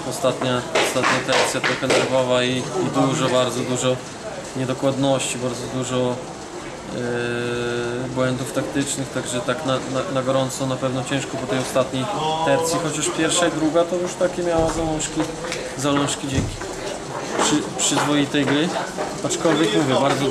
ostatnia tercja trochę nerwowa i bardzo dużo niedokładności, bardzo dużo błędów taktycznych, także tak na gorąco na pewno ciężko po tej ostatniej tercji, chociaż pierwsza i druga to już takie miała zalążki dzięki przyzwoitej gry, aczkolwiek mówię, bardzo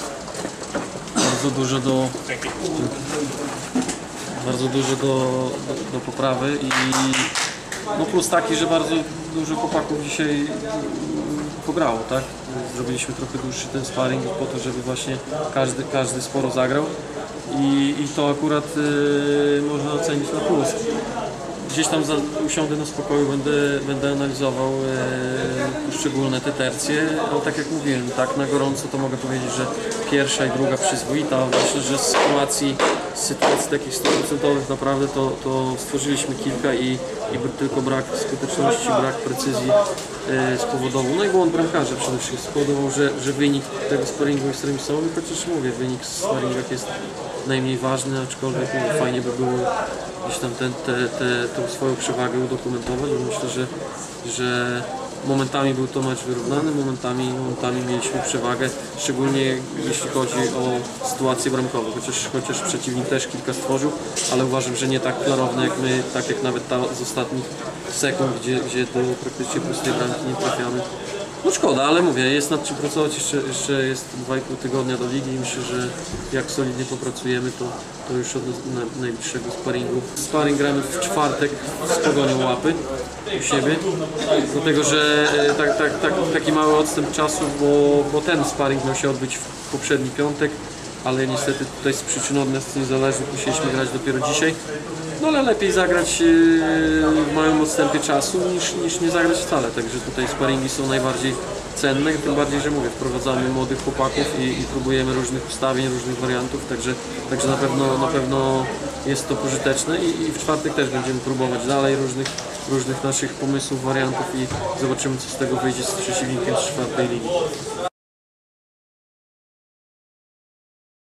dużo do poprawy i no plus taki, że bardzo dużo chłopaków dzisiaj pograło, tak? Zrobiliśmy trochę dłuższy ten sparring po to, żeby właśnie każdy sporo zagrał i to akurat można ocenić na plus. Gdzieś tam usiądę na spokoju, będę analizował poszczególne te tercje, ale tak jak mówiłem, tak na gorąco to mogę powiedzieć, że pierwsza i druga przyzwoita. Myślę, że z sytuacji takich 100% naprawdę to stworzyliśmy kilka i tylko brak skuteczności, brak precyzji spowodował, no i błąd bramkarza przede wszystkim spowodował, że wynik tego sparingu jest remisowy, chociaż mówię, wynik w sparingach jest najmniej ważny, aczkolwiek fajnie by było gdzieś tam tą swoją przewagę udokumentować, bo myślę, że momentami był to mecz wyrównany, momentami mieliśmy przewagę, szczególnie jeśli chodzi o sytuację bramkową, chociaż przeciwnik też kilka stworzył, ale uważam, że nie tak klarowne jak my, tak jak nawet ta z ostatnich sekund, gdzie do praktycznie pustej bramki nie trafiamy. No szkoda, ale mówię, jest nad czym pracować, jeszcze jest 2,5 tygodnia do ligi i myślę, że jak solidnie popracujemy, to już od najbliższego sparingu. Sparing gramy w czwartek z Pogonią Łapy u siebie, dlatego że taki mały odstęp czasu, bo ten sparing miał się odbyć w poprzedni piątek, ale niestety tutaj z przyczyn od nas niezależnych musieliśmy grać dopiero dzisiaj. No ale lepiej zagrać w małym odstępie czasu niż nie zagrać wcale, także tutaj sparingi są najbardziej cenne, tym bardziej, że mówię, wprowadzamy młodych chłopaków i próbujemy różnych ustawień, różnych wariantów, także na pewno jest to pożyteczne i w czwartek też będziemy próbować dalej różnych naszych pomysłów, wariantów i zobaczymy, co z tego wyjdzie z przeciwnikiem z czwartej ligi.